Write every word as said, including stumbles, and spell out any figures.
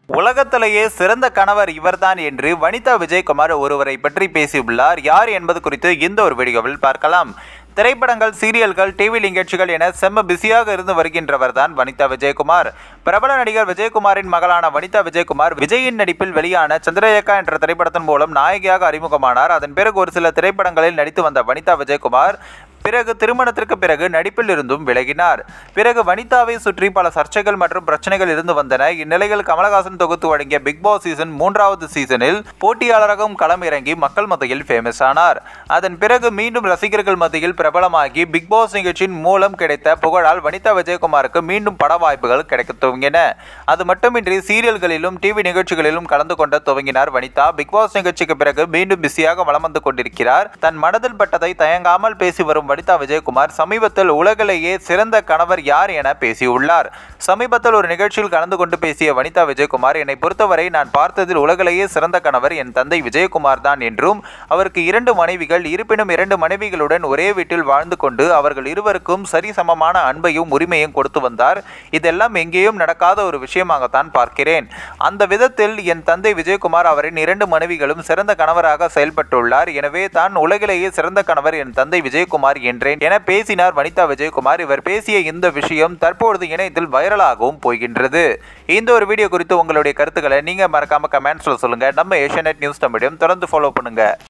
உலகத்திலேயே சிறந்த கணவர் இவர்தான் என்று வனிதா விஜயகுமார் ஒருவரை பற்றி பேசியுள்ளார். யார் என்பது குறித்து இந்த ஒரு வீடியோவில் பார்க்கலாம். திரைப்படங்கள், சீரியல்கள், டிவி நிகழ்ச்சிகள் என செம்ம பிஸியாக இருந்து வருகின்றவர் தான் வனிதா விஜயகுமார். பிரபல நடிகர் விஜயகுமாரின் மகளான வனிதா விஜயகுமார் விஜயின் நடிப்பில் வெளியான சந்திரலேகா என்ற திரைப்படத்தின் மூலம் நாயகியாக அறிமுகமானார். அதன் பிறகு ஒரு சில திரைப்படங்களில் நடித்து வந்த வனிதா விஜயகுமார் பிறகு திருமணத்திற்கு பிறகு நடிப்பில் இருந்தும் விலகினார். பிறகு வனிதாவை சுற்றி பல சர்ச்சைகள் மற்றும் பிரச்சனைகள் இருந்து வந்தன. இந்நிலையில் கமலஹாசன் தொகுத்து வழங்கிய பிக் பாஸ் சீசன் மூன்றாவது சீசனில் போட்டியாளராகவும் களம் இறங்கி மக்கள் மத்தியில் ஃபேமஸ் ஆனார். அதன் பிறகு மீண்டும் ரசிகர்கள் மத்தியில் பிரபலமாகி பிக் பாஸ் நிகழ்ச்சியின் மூலம் கிடைத்த புகழால் வனிதா விஜயகுமாருக்கு மீண்டும் பட வாய்ப்புகள் கிடைக்க துவங்கின. அது மட்டுமின்றி சீரியல்களிலும் டிவி நிகழ்ச்சிகளிலும் கலந்து கொண்ட துவங்கினார் வனிதா. பிக் பாஸ் நிகழ்ச்சிக்கு பிறகு மீண்டும் பிஸியாக வலம் வந்து கொண்டிருக்கிறார். தன் மனதில் பட்டதை தயங்காமல் பேசி வரும் வனிதா விஜயகுமார் சமீபத்தில் உலகிலேயே சிறந்த கணவர் யார் என பேசியுள்ளார். சமீபத்தில் ஒரு நிகழ்ச்சியில் கலந்து கொண்டு பேசிய வனிதா விஜயகுமார், என்னை பொறுத்தவரை நான் பார்த்ததில் உலகிலேயே சிறந்த கணவர் என் தந்தை விஜயகுமார் தான் என்றும், அவருக்கு இரண்டு மனைவிகள், இருப்பினும் இரண்டு மனைவிகளுடன் ஒரே வீட்டில் வாழ்ந்து கொண்டு அவர்கள் இருவருக்கும் சரிசமமான அன்பையும் உரிமையும் கொடுத்து வந்தார். இதெல்லாம் எங்கேயும் நடக்காத ஒரு விஷயமாகத்தான் பார்க்கிறேன். அந்த விதத்தில் என் தந்தை விஜயகுமார் அவரின் இரண்டு மனைவிகளும் சிறந்த கணவராக செயல்பட்டுள்ளார். எனவே தான் உலகிலேயே சிறந்த கணவர் என் தந்தை விஜயகுமார் என்றேன் என பேசினார் வனிதா விஜயகுமார். இவர் பேசிய இந்த விஷயம் தற்பொழுது இணையத்தில் வைரலாகவும் போகின்றது. இந்த ஒரு வீடியோ குறித்து உங்களுடைய கருத்துக்களை நீங்க மறக்காம கமெண்ட்ஸ்ல சொல்லுங்க. நம்ம ஏஷியாநெட் நியூஸ் தமிழையும் தொடர்ந்து ஃபாலோ பண்ணுங்க.